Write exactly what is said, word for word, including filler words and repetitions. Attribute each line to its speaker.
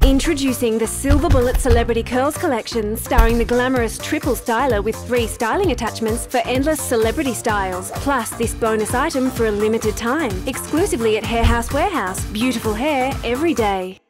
Speaker 1: Introducing the Silver Bullet Celebrity Curls Collection, starring the glamorous triple styler with three styling attachments for endless celebrity styles. Plus this bonus item for a limited time, exclusively at Hair House Warehouse. Beautiful hair every day.